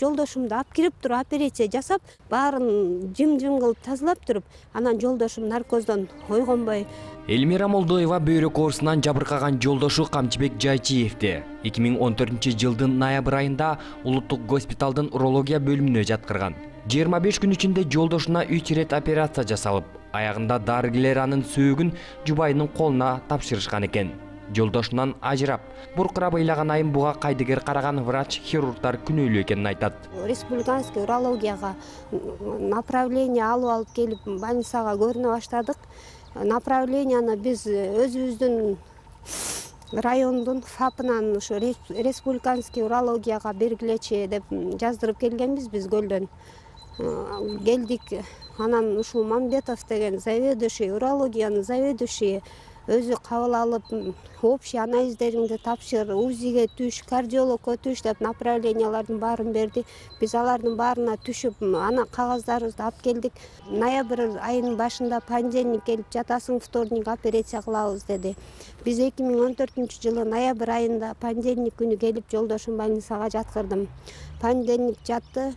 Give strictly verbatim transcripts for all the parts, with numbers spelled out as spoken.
жолдошумду алып кирип туруп операция жасап, баарын жым-жым кылып тазалап туруп, анан жолдошум наркоздон ойгонбой. Элмира Молдоева бөйрөк оорусунан жабыркаган жолдошу Камчыбек Жайчиевди эки миң он төртүнчү жылдын ноябрь айында улуттук госпиталдын урология бөлүмүнө жаткырган. жыйырма беш күн ичинде жолдошуна үч ирет операция жасалып, аягында дарыгерлер анын сөөгүн жубайынын колуна тапшырышкан экен. Жолдошунан ажырап, буркурап ыйлаган айым буга кайдыгер караган врач-хирургдар күнөөлүү экенин айтат. Республиканский урологияга направление алып алып келип больницага көрүнө баштадык. Направленияны биз өзүбүздүн райондун ФАПынан ушу республиканский урологияга бергилечи деп жаздырып келгенбиз биз Көлдөн. Келдик, анан ушул Мамбетов деген заведующий, урологиянын заведующий өзү кабыл алып, общий анализдериңди тапшыр, УЗИге түш, кардиологко түш деп направлениялардын баарын берди. Биз алардын баарына түшүп, ана кагаздарыбызды алып келдик. Ноябрь айынын башында понедельник келип жатасың, вторник операция кылабыз деди. Биз эки миң он төртүнчү жылы ноябрь айында понедельник күнү келип жолдошум больницага жаткырдым. Понедельник жатты,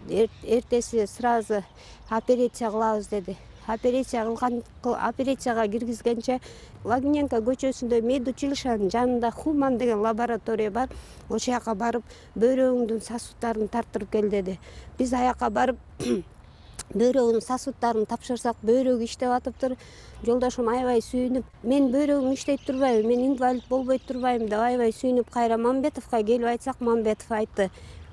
эртеси сразу операция кылабыз деди. Операция кылган операцияга киргизгенче Лагненко көчөсүндө медучилищенин жанында Хуман деген лаборатория бар. Ошол жака барып, бөйрөгүңдүн сосудтарын тартырып кел деди. Биз аяка барып бөйрөгүнүн сосудтарын тапшырсак, бөйрөгү иштеп атыптыр. Жолдошум аябай сүйүнүп, мен бөйрөгүм иштеп турбайбы, мен инвалид болбой турбайбы деп аябай сүйүнүп, кайра Мамбетовго келип айтсак, Мамбетов айтты: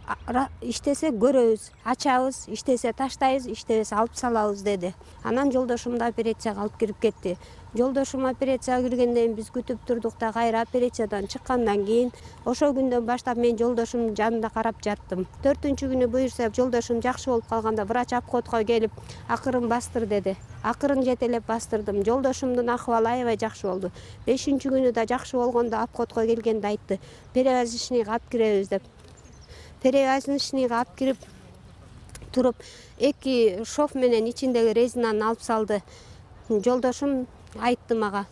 иштесе көрөбүз, ачабыз, иштесе таштайбыз, иштебесе алып салабыз деди. Анан жолдошумду операцияга алып кирип кетти. Жолдошум операцияга киргенден биз күтүп турдук да, кайра операциядан чыккандан кийин ошол күндөн баштап мен жолдошумдун жанында карап жаттым. төртүнчү күнү буюрса жолдошум жакшы болуп калганда врач обходко келип, акырын бастыр деди. Акырын жетелеп бастырдым. Жолдошумдун акыбалы аябай жакшы болду. бешинчи күнү да жакшы болгондо обходко келгенде айтты: перевязочныйга алып киребиз деп. Перевязочныйга алып кирип туруп, эки шов менен ичиндеги резинаны алып салды. Жолдошум айтты мага: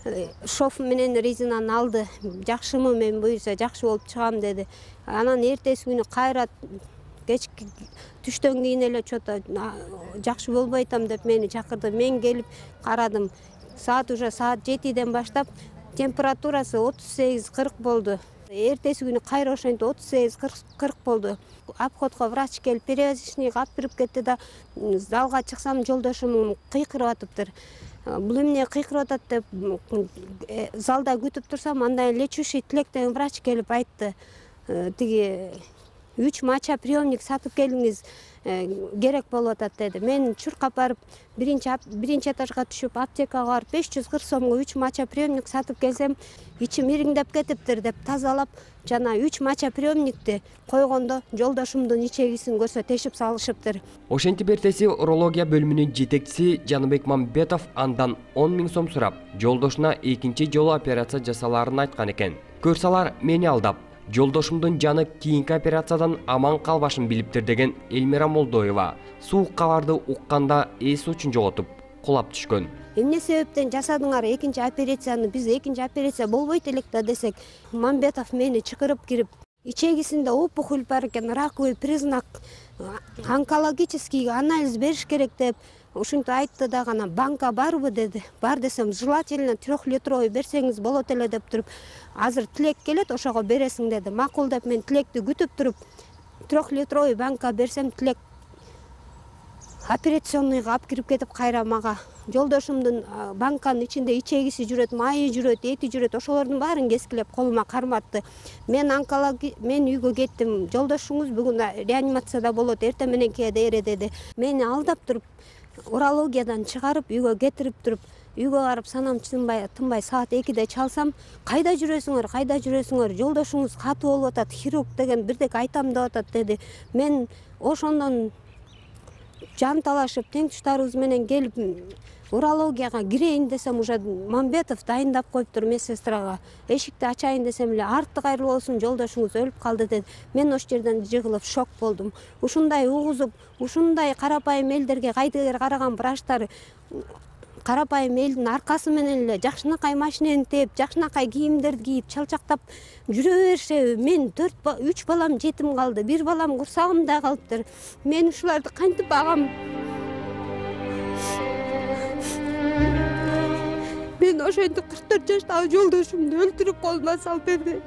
шов менен резинаны алды, жакшымы, мен буюрса жакшы болуп чыгам деди. Анан эртеси күнү кайра кечки түштөн кийин эле чото жакшы болбой атам деп мени чакырды. Мен келип карадым. Саат уже саат жетиден баштап температурасы отуз сегиз кырк болду. Эртеси күнү кайра ошентип отуз сегиз кырк болду. Обходко врач келип перевязочныйга алып кирип кетти да, залга чыксам жолдошум кыйкырып атыптыр. Бул эмне кыйкырып атат деп залда күтүп турсам, анда лечущий Тилек деген врач келип айтты: тиги үч моча-приемник сатып келиңиз, керек болуп атат деди. Мен чуркап барып, биринчи биринчи этажга түшүп, аптекага барып беш жүз кырк сомго үч моча-приемник сатып келсем, ичим ириңдеп кетиптир деп тазалап, жана үч моча-приемникти койгондо жолдошумдун ичегисин көрсө тешип салышыптыр. Ошентип эртеси урология бөлүмүнүн жетекчиси Жаныбек Мамбетов андан он миң сом сурап, жолдошуна экинчи жолу операция жасалаарын айткан экен. Көрсалар мени алдап, жолдошумдун жаны кийинки операциядан аман калбашын билиптир деген Элмира Молдоева суук кабарды укканда эс учун жоготуп, кулап түшкөн. Эмне себептен жасадыңар экинчи операцияны? Биз экинчи операция болбойт элек да десек, Мамбетов мени чакырып кирип, ичегисинде опухоль бар экен, раковый признак, онкологический анализ бериш керек деп ушинтип айтты да, гана банка барбы деди. Бар десем, желательно трехлитровый берсеңиз болот эле деп туруп, азыр Тилек келет, ошого бересиң деди. Макул деп мен Тилекти күтүп туруп, трехлитровый банка берсем, Тилек операционныйга алып кирип кетип кайра мага. Жолдошумдун банканын ичинде ичегиси жүрөт, майы жүрөт, эти жүрөт, ошолордун баарын кескилеп колума карматты. Мен онкология, мен үйгө кеттим. Жолдошуңуз бүгүн реанимацияда болот, эртең менен кээде деди. Мени алдап туруп, урологиядан чыгарып, үйгө кетирип туруп, үйгө барып санам тынбай, тынбай саат экиде чалсам, кайда жүрөсүңөр, кайда жүрөсүңөр, жолдошуңуз катуу болуп атат, хирург деген бирдек айтам деп атат деди. Мен ошондон жан талашып, тең туштарыбыз менен келип урологияга кирейин десем, уже Мамбетов дайындап коюптур медсестрага. Эшикти ачайын десем эле, арты кайрылуу болсун, жолдошуңуз өлүп калды деди. Мен ошол жерден жыгылып шок болдум. Ушундай угузуп, ушундай карапайым элдерге кайдыгер караган врачтар карапайым элдин аркасы менен эле жакшынакай машинени тээп, жакшынакай кийимдерди кийип, чалчактап жүрө беришеби? Мен төрт үч балам жетим калды, бир балам курсагымда калыптыр. Мен ушуларды кантип багам? Мен ошентип кырк төрт жаштагы жолдошумду өлтүрүп колуна салып берди.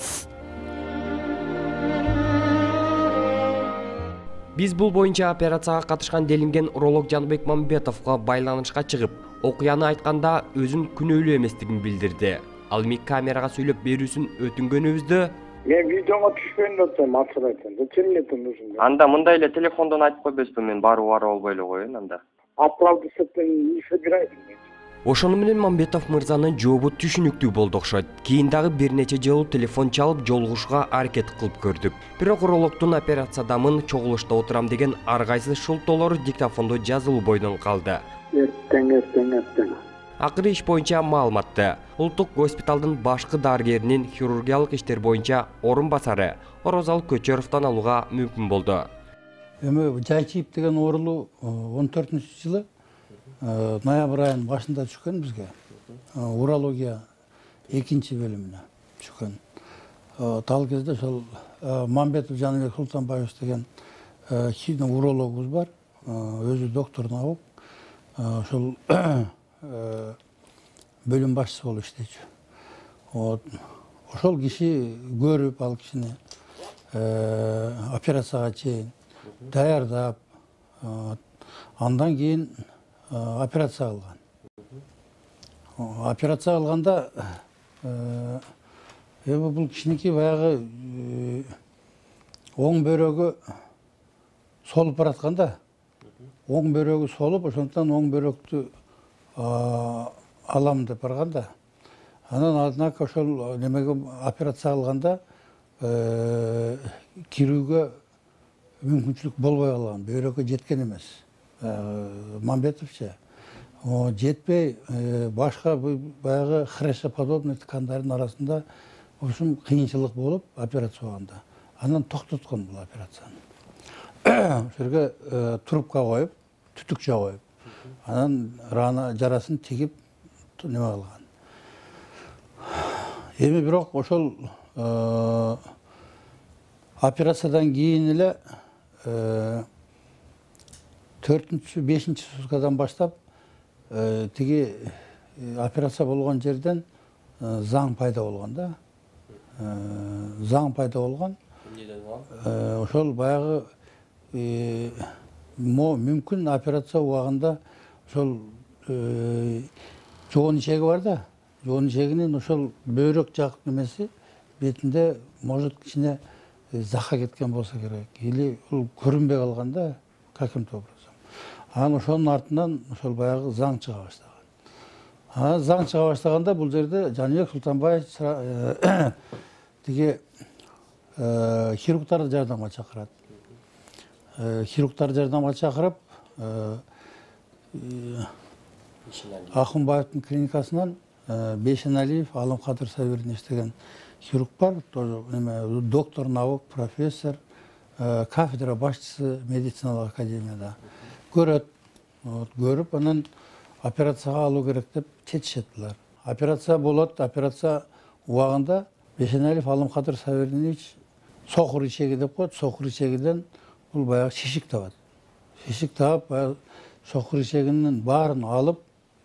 Биз бул боюнча операцияга катышкан делинген уролог Жаныбек Мамбетовго байланышка чыгып, окуяны айтканда өзүн күнөөлүү эместигин билдирди. Ал эми камерага сүйлөп берүүсүн өтүнгөнүбүздө мен видеоға түшпейін деп атам, ачык айтсам. Зачем мне это нужно? анда мындай эле телефондон айтып койбойсузбу, мен баруу бара болбой эле коеюн анда. Оправдываться не собираюсь. Ошону менен Мамбетов мырзанын жообу түшүнүктүү болду окшойт. Кийин дагы бир нече жолу телефон чалып жолугушууга аракет кылып көрдүк. Бирок урологдун операциядамын чогулушта отурам деген ар кайсы шултоолору диктофондо жазылуу бойдон калды. Эртең, эртең, эртең. Акыры иш боюнча маалыматты Улуттук госпиталдын башкы дарыгеринин хирургиялык иштер боюнча орун басары Орозал Көчөровдон алууга мүмкүн болду. Эми Жайчиев деген оорулуу он төртүнчү жылы ноябрь айынын башында түшкөн бизге. Урология экинчи бөлүмүнө түшкөн. Тал кезде ошол Мамбетов Жаныбек Султанбаевич деген урологубуз бар. Өзү доктор наук. Ошол бөлүм башчысы болуп иштечү. Ошол киши көрүп, ал кишини операцияга чейин даярдап, андан кийин операция кылган. Операция кылганда эми бул кишиники баягы оң бөйрөгү солуп баратканда, оң бөйрөгү солуп, ошондуктан оң бөйрөктү алам деп барганда, анан однако ошол немеге операция кылганда кирүүгө мүмкүнчүлүк болбой калган, бөйрөккө жеткен эмес. Мамбетовча жетпей, башка баягы хрещеподобный ткандардын арасында ушун кыйынчылык болуп операция болгондо. Анан токтоткон бул операцияны. Ошол жерге трубка коюп, түтүкчө коюп, анан рана жарасын тигип неме кылган. Эми бирок ошол операциядан кийин эле төртүнчү, бешинчи суткадан баштап тиги операция болгон жерден заң пайда болгон да. Заң пайда болгон. Ошол баягы мүмкүн операция убагында ошол жоон ишеги бар да. Жоон ишегинин ошол бөйрөк жак немеси бетинде может кичине зака кеткен болсо керек. Или ул көрүнбөй калган да, каким-то образом. Анан ошонун артынан ошол баягы заң чыга баштаган. Анан заң чыга баштаганда бул жерде Жаныбек Султанбаевич тиги хирургтарды жардамга чакырат. Хирургтарды жардамга чакырып, Акунбаевдин клиникасынан Бейшеналиев Аламкадыр Сабирович деген хирург бар, тоже доктор наук, профессор, кафедра башчысы медициналык академияда. Көрөт, көрүп, анан операцияга алуу керек деп чечишет булар. Операция болот, операция убагында Бейшеналиев Аламкадыр Сабирович сокур ишеги деп коет, сокур ишегиден бул баягы шишик табат. Шишик таап, сокур ишегинин баарын алып,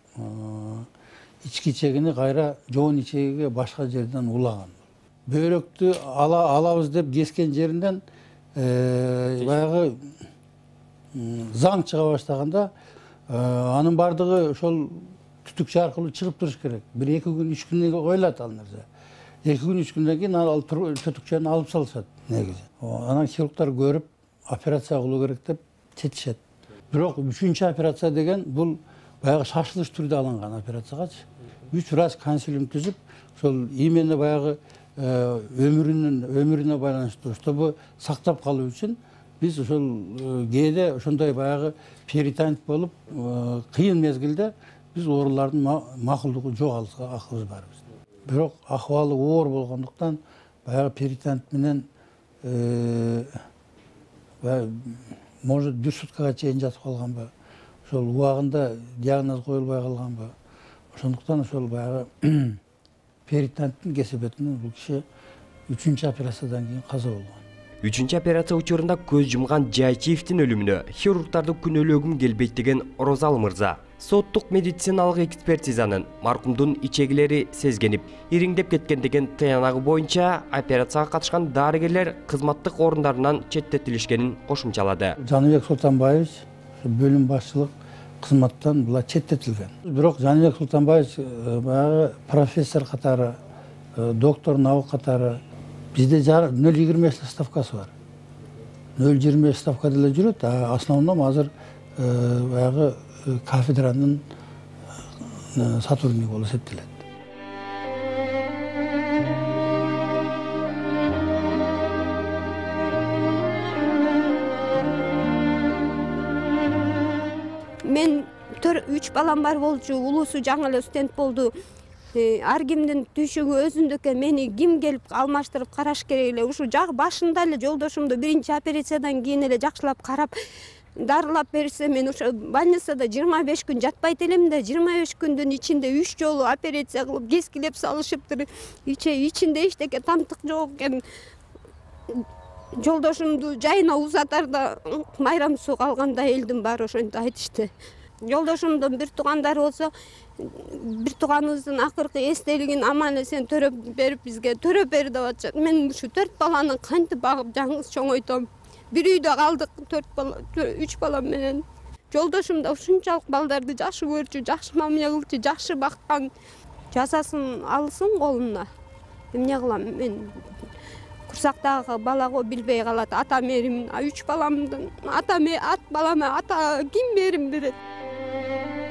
ички ичегини кайра жоон ичегиге башка жерден улаган. Бөйрөктү алабыз деп кескен жеринден баягы заң чыга баштаганда, анын бардыгы ошол түтүкчө аркылуу чыгып туруш керек. Бир эки күн, үч күнгө коюлат ал нерсе. эки күн, үч күндөн кийин ал түтүкчөнү алып салышат негизи. Анан хирургтар көрүп, операция кылуу керек деп чечишет. Бирок үчүнчү операция деген бул баягы шашылыш түрдө алынган операциягачы. Үч врач консилиум түзүп, ошол имени баягы өмүрүнүн өмүрүнө байланыштуу, чтобы сактап калуу үчүн биз ошол кээде ошондой баягы перитонит болуп, кыйын мезгилде биз оорулардын макулдугу жок акыбыз бар биз. Бирок акыбалы оор болгондуктан баягы перитонит менен может бир суткага чейин жатып калганбы, ошол убагында диагноз коюлбай калганбы. Ошондуктан ошол баягы перитониттин кесепетинен бул киши үчүнчү операциядан кийин каза болгон. Үчүнчү операция учурунда көз жумган Жайчиевдин өлүмүнө хирургдарды күнөөлөгүм келбейт деген Розал мырза соттук медициналык экспертизанын маркумдун ичегилери сезгенип, ириңдеп кеткен деген тыянагы боюнча операцияга катышкан дарыгерлер кызматтык орундарынан четтетилишкенин кошумчалады. Жаныбек Султанбаевич бөлүм башчылык кызматтан була четтетилген. Бирок Жаныбек Султанбаевич баягы профессор катары, доктор наук катары бизде нөл жыйырма беш ставкасы бар. нөл жыйырма беш ставка деле жүрөт, а основном азыр баягы кафедранын сотрудниги болуп эсептелет. Мен үч балам бар болчу, улуусу жаңы эле студент болду. Ар кимдин түйшүгү өзүндүкө, мени ким келип алмаштырып караш керек эле. Ушу жак башында эле жолдошумду биринчи операциядан кийин эле жакшылап карап, дарылап берсе, мен ошо больницада жыйырма беш күн жатпайт элем да, жыйырма беш күндүн ичинде үч жолу операция кылып, кескилеп салышыптыр. Ичинде эчтеке тамтык жок экен. Жолдошумду жайына узатарда майрам суу калганда элдин баары ошентип айтышты. Жолдошумдун бир туугандары болсо, бир тууганыбыздын акыркы эстелигин аман сен төрөп берип бизге төрөп бер деп атышат. Мен ушу төрт баланы кантип багып жаңы чоңойтом. Бир үйдө калдык, төрт бала, үч балам менен. Жолдошум да ушунчалык балдарды жакшы көрчү, жакшы мамиле кылчу, жакшы баккан. Жазасын алсын колуна. Эмне кылам мен? Курсактагы балага билбей калат, ата мерим, үч баламдын ата ат балама ата ким мерим берет?